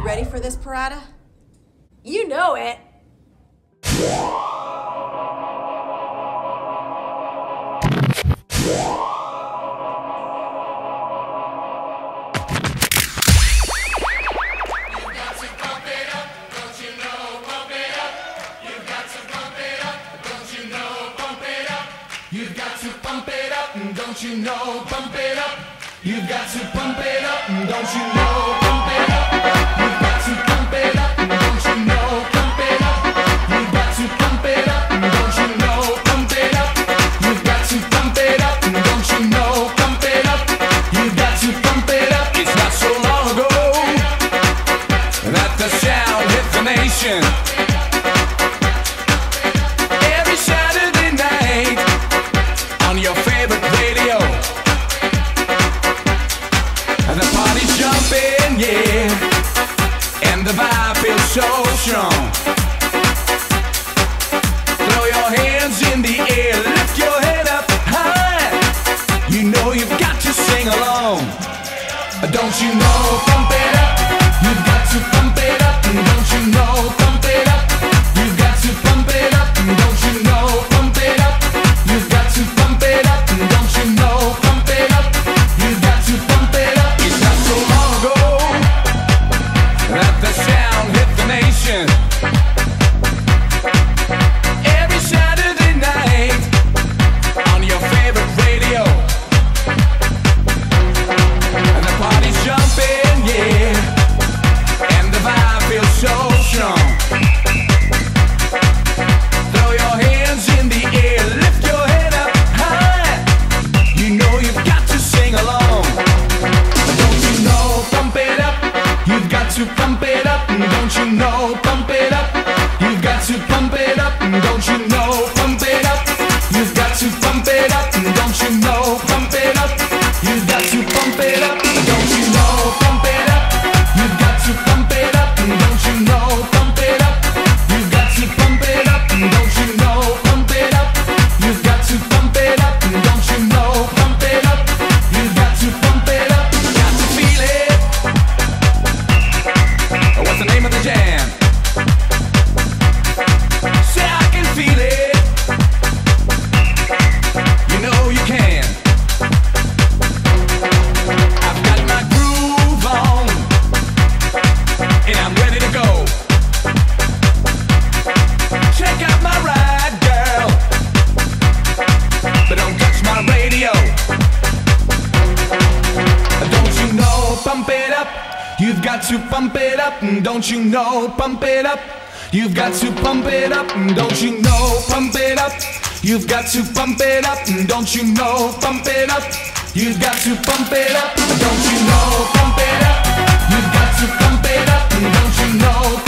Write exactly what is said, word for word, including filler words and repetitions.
ready for this, Parada? You know it. You've got to pump it up, don't you know, pump it up. You've got to pump it up, don't you know, pump it up. You've got to pump it up, don't you know, pump it up. You've got to pump it up, don't you know, pump it up. You've got to pump it up, don't you know, pump it up. You've got to pump it up. It's not so long ago that the sound hit the nation. Your favorite radio, and the party's jumping, yeah, and the vibe feels so strong. Throw your hands in the air, lift your head up high. You know you've got to sing along. Don't you know, pump it up. You've got to pump it up. Don't you know, pump it up. You've got to pump it up. Don't you know, pump it up. You've got to pump it up. Don't you know, pump it up. You've got to pump it up. It's not so long ago that the sound hit the nation. Every Saturday night on your favorite radio, and the party's jumping, yeah, and the vibe feels so strong. Throw your hands in the air, lift your head up high. You know you've got to sing along. Don't you know, pump it up. You've got to pump it up. Don't you know, pump it up. You've got to pump it up. Don't you know, pump it up. You've got to pump it up. Don't you know, pump it up. You've got to pump it up. Don't you know, pump it up. You've got to pump it up. Don't you know, pump it up. You've got to pump it up. Don't you know, pump it up. You've got to pump it up. Don't you know, pump it up. You've got to pump it up. Got to feel it. What's the name of the jam? Say I can feel it. You know you can. I've got my groove on, and I'm ready to go. Check out my ride, girl, but don't touch my radio. Don't you know, pump it up. You've got to pump it up. Don't you know, pump it up. You've got to pump it up. Don't you know, pump it up. You've got to pump it up. Don't you know, pump it up. You've got to pump it up. Don't you know, pump it up. You've got to pump it up. Don't you know,